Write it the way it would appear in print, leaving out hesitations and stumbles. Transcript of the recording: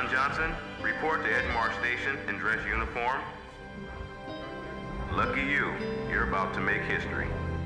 John Johnson, report to Edmar Station in dress uniform. Lucky you, you're about to make history.